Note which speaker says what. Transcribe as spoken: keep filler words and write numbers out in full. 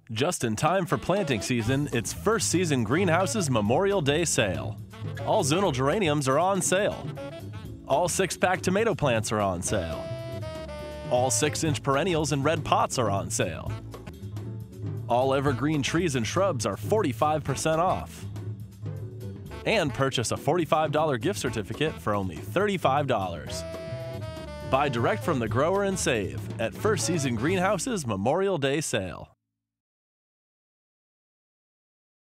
Speaker 1: Just in time for planting season, it's First Season Greenhouse's Memorial Day sale. All zonal geraniums are on sale. All six-pack tomato plants are on sale. All six-inch perennials and red pots are on sale. All evergreen trees and shrubs are forty-five percent off. And purchase a forty-five dollar gift certificate for only thirty-five dollars. Buy direct from the grower and save at First Season Greenhouse's Memorial Day sale.